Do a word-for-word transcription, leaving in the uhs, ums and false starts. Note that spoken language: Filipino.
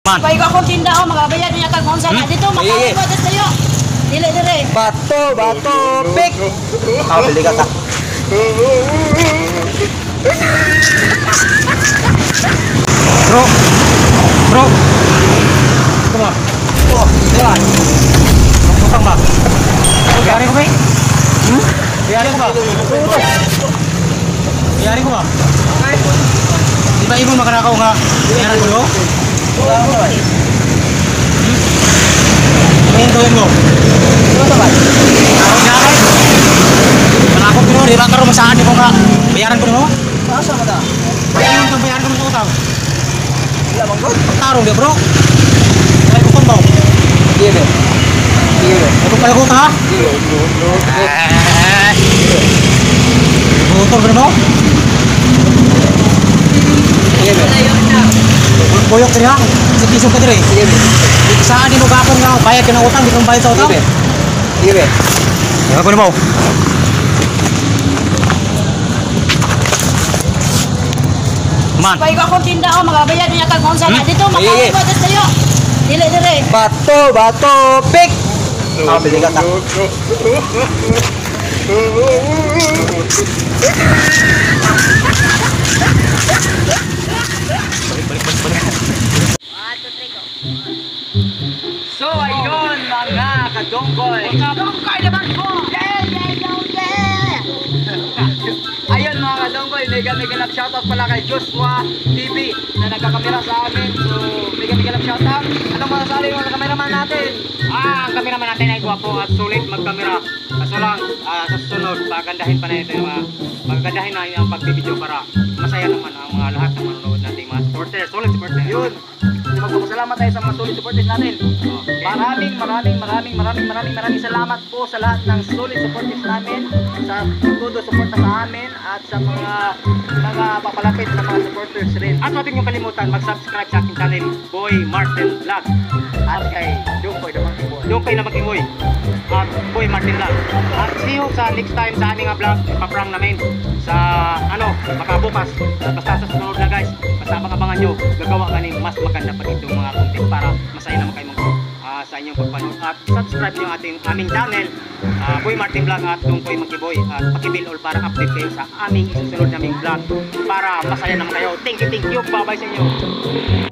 Man. Pag ako tinda ko, magabayad niya kag unsa na dito, makain mo des tayo. Dili dire. Bato, bato, pik. Ah, bili ka ta. Bro. Bro. Come on. Oh, jalan. Tukang ba? Biarin ko ba? Hmm? Biarin ko ba? Biarin ko ba? Di ba ibon makanakaw nga? Biarin ko? Wala mo ba? Ngayon gawin mo? Ano ba ba? Ako niya kayo? Malakot ko no, di ba karoon masaan ko nga? Bayaran ko no? Masa mo ta? Bayaran ko, bayaran ko mo sa utang. Wala bang ko? Pagtarong dia bro. Ay ko pang iya be. Iya be. Ako pala ko ta ha? Iya, iya. Butol ka mo? Iya be. Boyok tadi ha? Sige ka dire. Iya be. Saan di mo gapon nga bayad ka ng utang, di ka bayad sa utang? Iya be. Iya be. Ya ko mo. Man. Pag ako tinda ko, magabayad niya kag unsa na dito, makain mo des tayo. Dili dire. Bato, bato, pik. Ah, bili ka ta. So ayun mga kadonggoy. Kadonggoy naman po. Yeah, yeah, yeah, yeah. Ayun mga kadonggoy, mega mega love shoutout pala kay Joshua T V na nagkakamera sa amin. So mega mega love shoutout. Anong masasabi mo sa cameraman natin? Ah, ang cameraman natin ay gwapo at sulit magkamera. Kaso lang, ah, sa susunod, pagandahin pa natin mga paggandahin na ang pagbibideo para masaya naman ang mga lahat ng manonood nating mga supporters, solid supporters. Yun. So, magpapasalamat tayo sa mga solid supporters natin. Okay. Maraming maraming maraming maraming maraming maraming salamat po sa lahat ng solid supporters namin, sa todo suporta sa amin at sa mga mga papalapit na mga supporters rin. At huwag niyong kalimutan mag-subscribe sa aking channel, Boy Martin Vlog. At kay Jungkoy naman po. Yung kayo na mag-ingoy. At Boy Martin Vlog. At see you sa next time sa aming vlog, paprang namin sa ano, baka bukas. Basta sa susunod na guys, basta abangan nyo, gagawa ka ng mas maganda pa itong mga content para masaya naman kayo mag uh, sa inyong pagpanood. At subscribe nyo ating aming channel, uh, Boy Martin Vlog at Jungkoy Makiboy. At pakibil all para update kayo sa aming isusunod naming vlog para masaya naman kayo. Thank you, thank you. Bye-bye sa inyo.